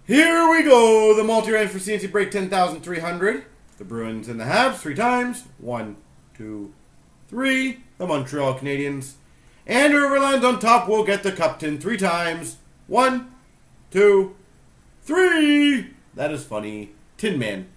Here we go. The multi-range for C&C break 10,300. The Bruins and the Habs 3 times. 1, 2, 3. The Montreal Canadiens. And whoever lands on top will get the cup tin 3 times. 1, 2, 3. That is funny. Tin Man.